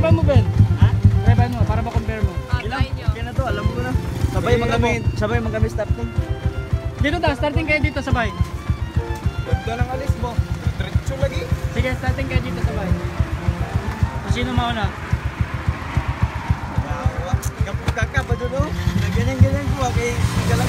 Try mo, Ben. Ha? Try mo, para ma-compare mo. Ilang? Kaya na to, alam mo na. Sabay magkami stop to. Dito ta, starting kayo dito sabay. Ganda ng alis mo. Diretso lagi. Sige, starting kayo dito sabay. Sino mauna? Yawa. Kapag pa doon, oh. Ganyan-ganyan ko, kay